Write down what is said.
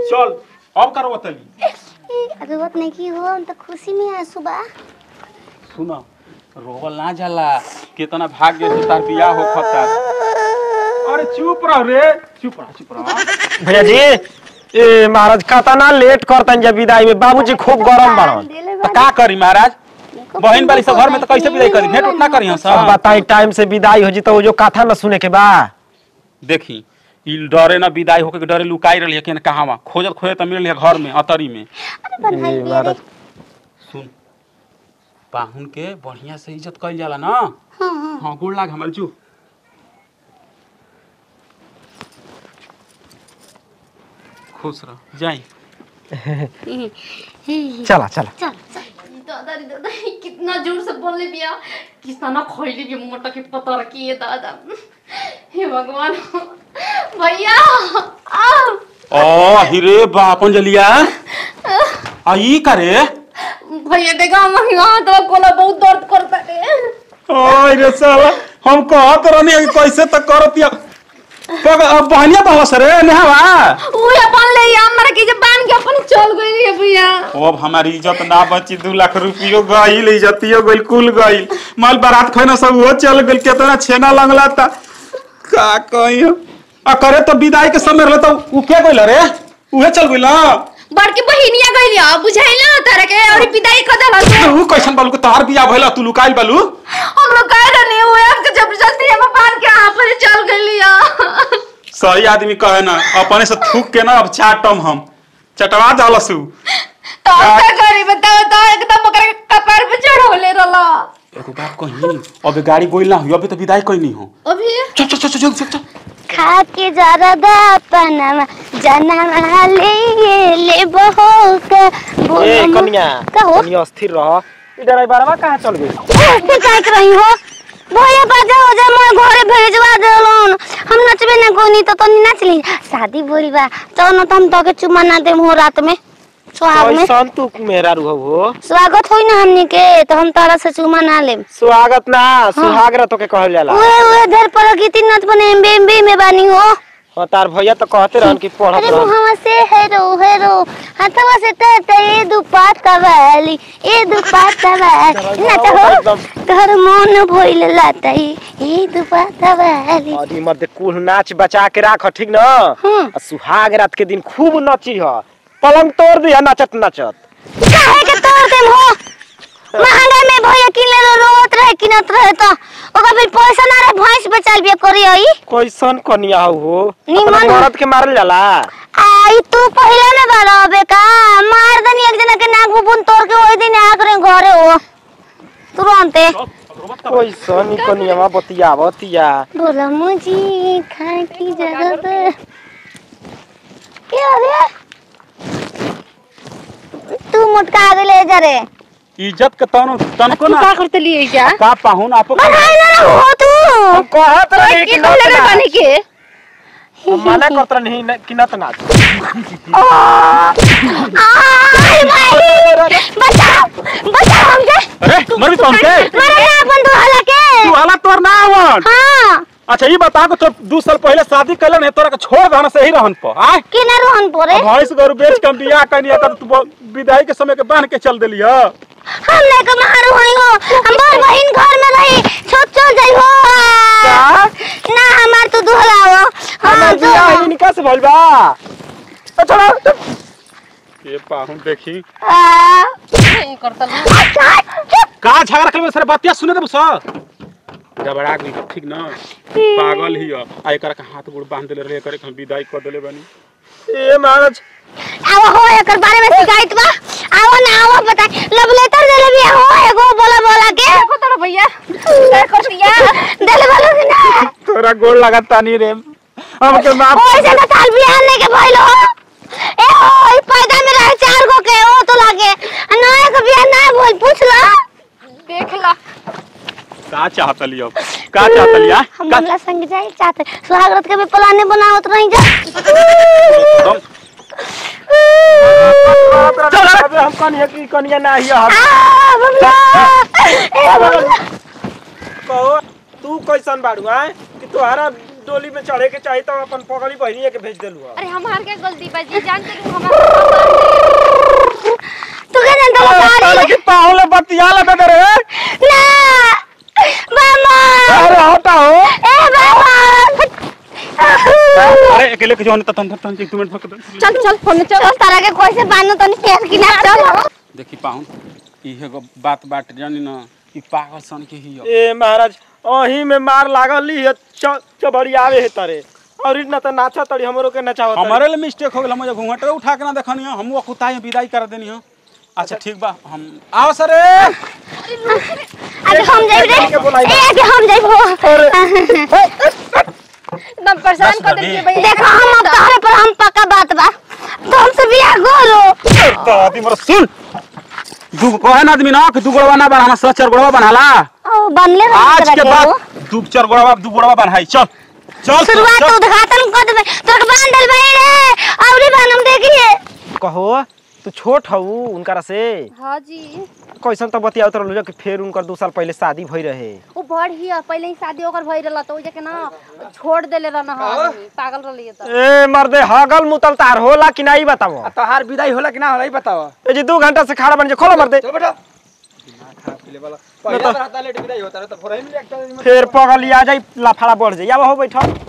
चल अब करो तली रोवत नहीं की हो हम तो खुशी में है सुबह सुनो रोवल ना जाला कितना भाग्य से तार बियाह हो खता। अरे चुप रह रे चुप रह भैया जी ए महाराज कतना लेट करतन जब विदाई में बाबूजी खूब गरम बाड़न तो का करी महाराज बहन वाली सब घर में तो कैसे विदाई करी भेंट उतना करी हम सब बताई टाइम से विदाई हो जी तो जो कथा न सुने के बा देखी ई डरे ना विदाई होके डरे लुकाई रहली के कहां खोजत खोजत मिलल घर में अतरी में। महाराज सुन पाहुन के बढ़िया से इज्जत कइल जाला ना। हां गोड़ लाग हमर चू खुश रह जाई चला चला चल दादा दादा कितना जोर से बोलने पिया कितना खोइली भी मोटा के पता रखिए दादा हे भगवान भैया ओ हिरे बापन जलिया आई करे भैया देखा हम यहाँ तो कोला बहुत दर्द करता है। ओए रे साला हम कहत रहनी कैसे तक करतिया अब बहनिया बहस रे नेहवा वो अपन ले हमरा के जब बांध के अपन चल गई है भैया। अब हमारी इज्जत ना बची 2 लाख रुपयो गइल इज्जतियो गइल कुल गइल माल बारात खैना सब वो चल गइल केतना छेना लगला था का कहियो आ करे तो विदाई के समय रहल तो उ के गइल रे उहे चल गइल बड़की बहिनिया गइल बुझाइला तारे के और विदाई क देला तू कैसन बालू के तार बिया भइला तू लुकाइल बालू हम लोग कह रहे हुए आपके जबरदस्ती हम बांध के यहां पर चल गइलिया। सही आदमी कहे ना अपने से थूक के ना अब चाटम हम चटवा डालसु तो अब क्या करी बताओ तो एकदम ओकरा कपार पे चढ़ोले रहला। एगो बात कही अब गाड़ी गोइल ना हो अभी तो विदाई कोई नहीं हो अभी चल चल चल चल चल खा के जरा दा पनमा जना ले बहो का ए कन्या कहो कन्या अस्थिर रह ई ड्राइवरवा कहां चल गई फिर काय कर रही हो भैया बाजा हो जा मैं घरे भेजवा देलोन हम नचबे ना कोनी तो तनी नाच ली शादी बोली बा तो न तुम तो के चुमा ना देम हो रात में सुहाग में कैसन तू मेरा रुह हो स्वागत होई ना हमनी के तो हम तारा से चुमा ना लेम स्वागत ना सुहाग रा तो के कहल जाला ओए धर पर गीती नच बने एमबी में बानी हो हां तार भैया तो कहते रहन कि पढ़त अरे रह मुहावा से हेरो हाथवा से ते दुपाता वाली ए दुपाता वाली नाच हो तोहर मन भइल लातई ए दुपाता वाली अरे मत कुल नाच बचा के राख ठीक न आ सुहाग रात के दिन खूब नची ह पलंग तोड़ दिया नाचत नाचत काहे के तोड़ देम हो महंगा में भैया किनले रोत रहे किनत रहे तो ओका फिर पैसा ना रहे भैंस बेचाल बिया करी आई कैसन कन्या हो निमन औरत के मारल जाला आई तू पहले में बारबे का मार दनी एक जना के नाक बुन तोड़ के ओई दिन आ करे घरे हो तुरंते कैसन कन्या बतिया बोला मुझे खाए की जरूरत क्या रे तू मोटका आगे ले जा रे इज्जत के तनको ना का करते लिए क्या का पाहुन आपको बनाई ना हो तू हम कहत रहे कि के लगे बने के हम मना करत नहीं कि नत नाच आई भाई बचाओ हमके अरे मर भी तो हमके मारे ना अपन तो हला के तू हला तोर ना आवत हां अच्छा ये बता तो 2 साल पहले शादी कइलन है तोरा के छोड़ देना सही रहन पर आ कि ना रोहन पोरे भैंस गरु बेच के बियाह कनिया तब तू विदाई के समय के बांध के चल देली ह हम ले के मारू हई हो हम बड़ बहिन घर में रही छोट चल जाई हो ना हमार तू दुहलाओ हां बियाह इनका से भइल बा चलो ये पाहुन देखी नहीं करता का झगड़ा कर सर बतिया सुने दे बस गबड़ा गई ठीक ना पागल ही आ एकर के हाथ गोड़ बांध देले रहे करे हम विदाई कर देले बानी ए महाराज आओ हो एकर बारे में शिकायत बा आओ ना आओ बता लव लेटर देले भी हो एगो बोला के देखो तो भैया क्या कर दिया देले वाला कि ना तोरा गोड़ लगाता नहीं रे हमके माफ ओए से ताल बियाह ने के भइल हो ए हो ई पैदा में रहे 4 गो के ओ तो लागे ना एक बियाह ना बोल पूछ ला देख ला का चाहतली अब का चाहतली आ हम हमला संग जाए चाहते सुहागरात के भी प्लान बनावत रही जा चल अबे हम कन्या ना हिया कहो तू कैसन बाड़ू है कि तोहरा डोली में चढ़े के चाहिए तो अपन पगली बहनी के भेज देलू। अरे हमार के गलती बा जी, जानते कि हमार तू के जानता साला की पाहुले बतिया लगा दे रे। ना मामा अरे हटाओ। ए मामा अरे अकेले के जोन तन तन 1 मिनट पकड़। चल चल फोन चल। तारा के कोई से बानो तनी पेड़ की ना चल। देखी पाहुन इहे गो बात बाट जानी ना कि पागल सन के ही ए महाराज अही में मार लागली है चबड़ी आवे है तरे और इतना तो नाचा तड़ी हमरो के नचावत। हमारे लिए मिस्टेक हो गेल, हम घूंघट उठा के ना देखनी हम वो कुताई विदाई कर देनी हो। अच्छा ठीक बा हम आओ सर। अरे हम जाई रे ए के हम जाई एकदम परेशान कर देंगे भैया। देखो हम अब तोहरे पर हम पक्का बात बा तो हमसे बियाह करो। दादी मोर सुन दू कहन आदमी ना कि दू गोड़वा ना बन, हम 4 गोड़वा बनाला। ओ बनले आज के बाद 2-4 गोड़वा बनाई। चल चल शुरुआत तो उद्घाटन कर देबे तोरा के बांध देल भाई रे औरी बानम देखिए। कहो तू छोट हऊ उनकरा से। हां जी। कैसन तो बतिया उतर लो कि फिर उनकर 2 साल पहले शादी भई रहे। वो बड़ ही पहले ही शादी ओकर भई रहला तो जे के ना छोड़ देले रहना। हां पागल रहली त। ए मर्दे हगल मुतल तार होला कि नहीं बताओ। तोहार विदाई होला कि ना होला ई बताओ। ए जी 2 घंटा से खड़ा बन जे खोलो मर्दे। चल बेटा खराब पीले वाला पहले रहता लेट विदाई होता रहे तो फोरही में एक फिर पगली आ जाई लाफड़ा बढ़ जाई। अब हो बैठो।